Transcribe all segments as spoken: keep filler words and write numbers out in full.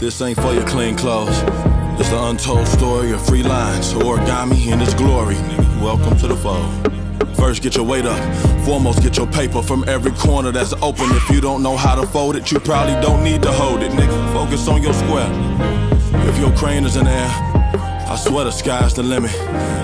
This ain't for your clean clothes. It's the untold story of free lines, origami in its glory. Welcome to the fold. First, get your weight up. Foremost, get your paper from every corner that's open. If you don't know how to fold it, you probably don't need to hold it, nigga. Focus on your square. If your crane is in the air, I swear the sky's the limit.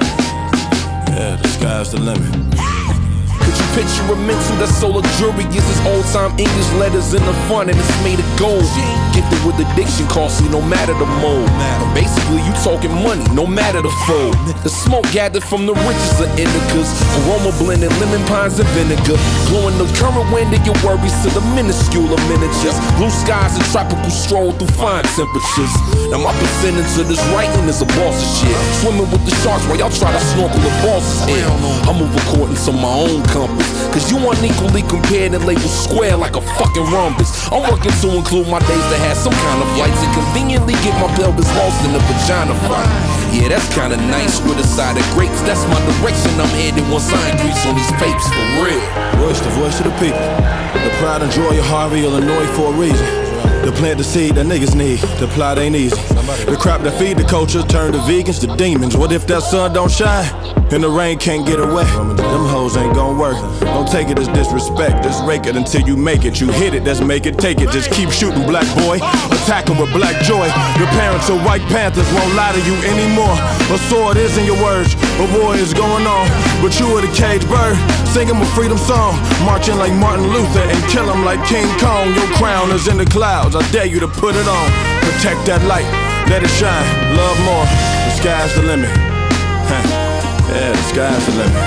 Yeah, the sky's the limit. Could you picture a mental that's so luxurious as old-time English letters in the front and it's made of gold? Gifted with addiction, costly no matter the mode. Basically, you talking money, no matter the fold. The smoke gathered from the richest of indicas, aroma blended lemon pines and vinegar, blowing the current wind of your worries to the minuscule of miniatures. Blue skies and tropical stroll through fine temperatures. Now my percentage of this writing is a boss of shit. Swimming with the sharks while y'all try to snorkel the boss's head. I move according to my own compass, cause you unequally compared and labeled square like a fucking rhombus. I'm working to include my days to have some kind of flights and conveniently get my pelvis lost in the vagina fight. Yeah, that's kinda nice with a side of grapes. That's my direction I'm headed once I grease on these papes for real. Voice the voice of the people. The pride and joy of Harvey, Illinois for a reason. To plant the seed that niggas need, the plot ain't easy. The crap that feed the culture turn the vegans to demons. What if that sun don't shine and the rain can't get away? Them hoes ain't gon' work. Don't take it as disrespect, just rake it until you make it. You hit it, that's make it, take it. Just keep shooting, black boy. Attack 'em with black joy. Your parents are white panthers, won't lie to you anymore. A sword is in your words, a war is going on. But you are the caged bird, singing a freedom song. Marching like Martin Luther and kill 'em like King Kong. Your crown is in the clouds, I dare you to put it on. Protect that light, let it shine, love more. The sky's the limit. Yeah, the sky's the limit.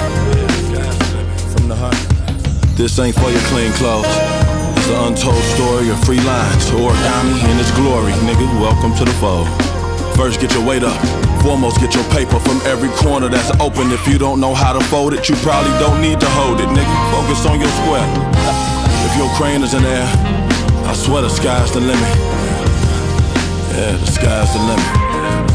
From the heart. This ain't for your clean clothes. It's the untold story of free lines, origami in its glory. Nigga, welcome to the fold. First, get your weight up. Foremost, get your paper from every corner that's open. If you don't know how to fold it, you probably don't need to hold it, nigga. Focus on your square. If your crane is in the air, I swear the sky's the limit. Yeah, the sky's the limit.